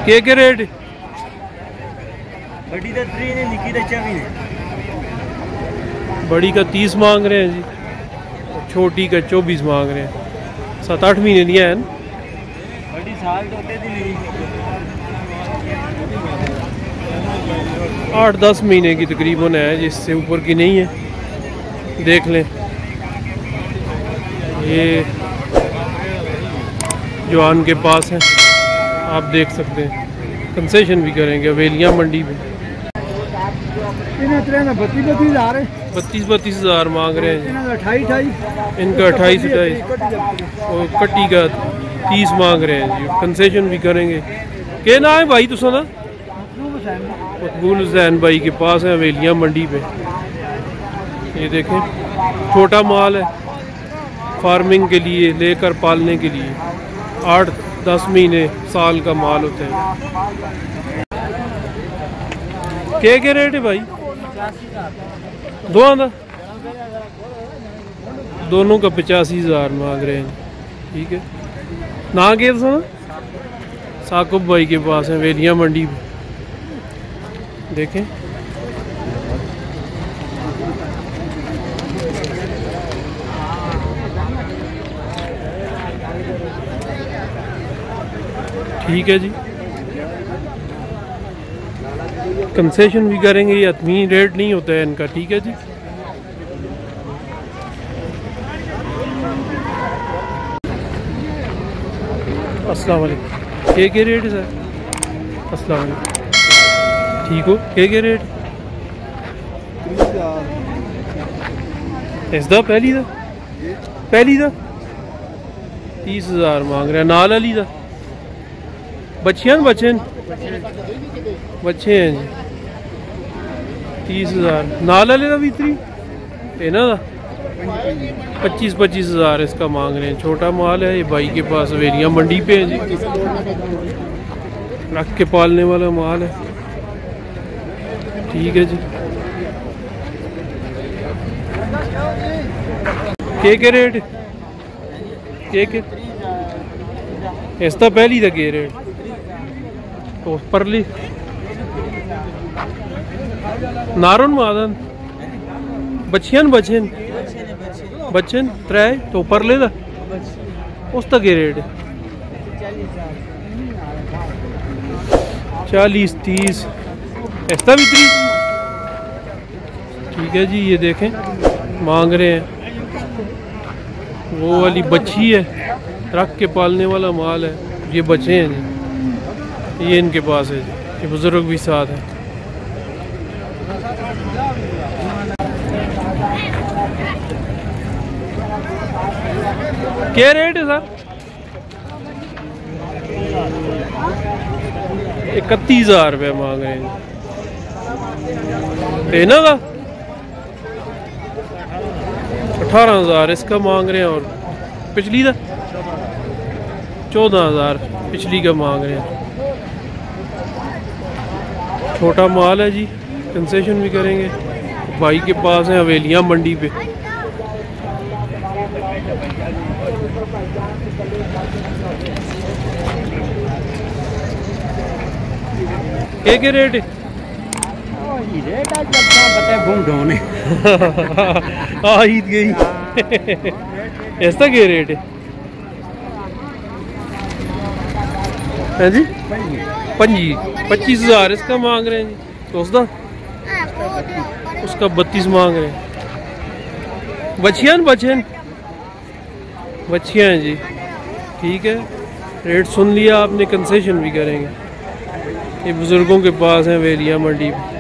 के रेट? बड़ी का 3 ने, निकी का 24 ने। बड़ी का 30 मांग रहे हैं जी, छोटी का 24 मांग रहे हैं। 7-8 महीने दिया है ना? बड़ी साल तो होते दी नहीं, 8-10 महीने की तकरीबन है, जिससे ऊपर की नहीं है। देख लें, ये जवान के पास है, आप देख सकते हैं। कंसेशन भी करेंगे वेलियां मंडी में। 32 हज़ार मांग रहे हैं। इनका 28 और कट्टी का 30 मांग रहे हैं जी। कंसेशन भी करेंगे। क्या नाम है भाई तुसा ना? मकबूल हुसैन भाई के पास है वेलियां मंडी पे। ये देखें, छोटा माल है, फार्मिंग के लिए, लेकर पालने के लिए। 8-10 महीने साल का माल होता है। क्या रेट है भाई? दोनों का 85 हज़ार मांग रहे हैं। ठीक है, ना के साकुब भाई के पास है वेलियां मंडी में। देखें, ठीक है जी। कंसेशन भी करेंगे, ये आदमी रेट नहीं होता है इनका। ठीक है जी। अस्सलाम वालेकुम। क्या रेट है सर? अस्सलाम वालेकुम। ठीक हो? क्या रेट? इसदा पहली दा 30 हज़ार मांग रहे हैं। नाल अली दा बच्चे हैं बच्चे हैं जी। 30 हज़ार। नाल अली का भी 25 हज़ार इसका मांग रहे हैं। छोटा माल है, ये भाई के पास वेलियां मंडी पे है जी। रख के पालने वाला माल है। ठीक है जी। के रेट? के इसका पहली का के रेट? तो परली नारुन मादन बच्चियां बच्चन 3 तो परले दा उसका के रेट? 40-30। इसका भी 30। ठीक है जी। ये देखें, मांग रहे हैं। वो वाली बच्ची है, रख के पालने वाला माल है। ये बच्चे हैं जी, ये इनके पास है जी। ये बुजुर्ग भी साथ है। क्या रेट है सर? 31 हज़ार रुपये मांग रहे हैं। देना का 18 हज़ार इसका मांग रहे हैं। और पिछली का 14 हज़ार पिछली का मांग रहे हैं। छोटा माल है जी, कंसेशन भी करेंगे। भाई के पास है हवेलियां मंडी पे। क्या रेट है? ईद गई। ऐसा क्या रेट है? जी 25 हज़ार इसका मांग रहे हैं जी। तो उसका 32 मांग रहे हैं। बच्चियां हैं जी। ठीक है, रेट सुन लिया आपने, कंसेशन भी करेंगे। ये बुजुर्गों के पास हैं वेलियां मंडी में।